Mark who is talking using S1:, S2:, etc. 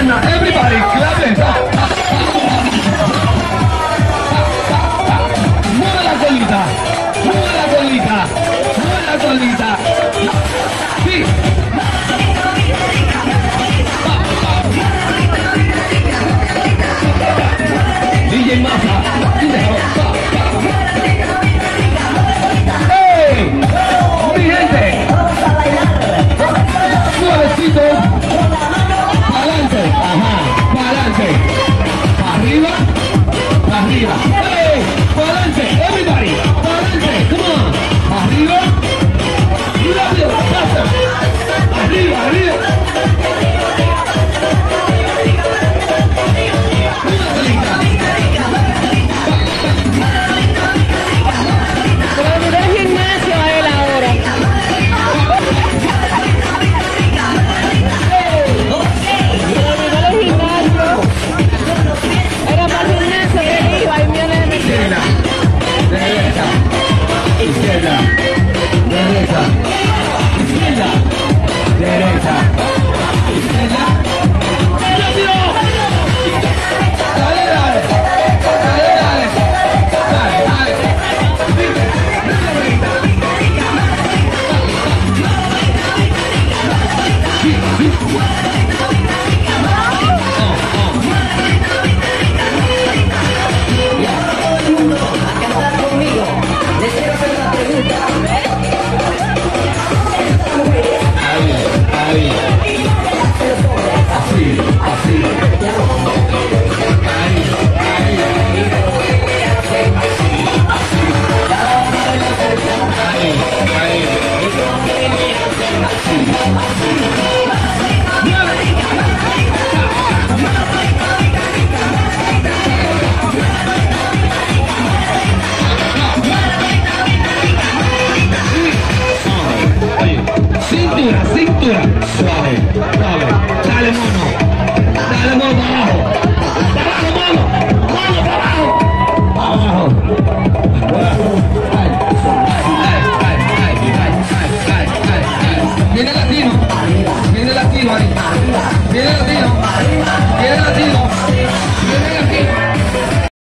S1: now everybody clap it. Mueve la colita, mueve la colita, mueve la colita. Sí. DJ Massa, ¡hey! Mi gente, suavecito, para adelante, ajá, para adelante, para arriba, ¡hey! Para adelante, everybody, para adelante, come on, para arriba, rápido, faster, arriba, arriba.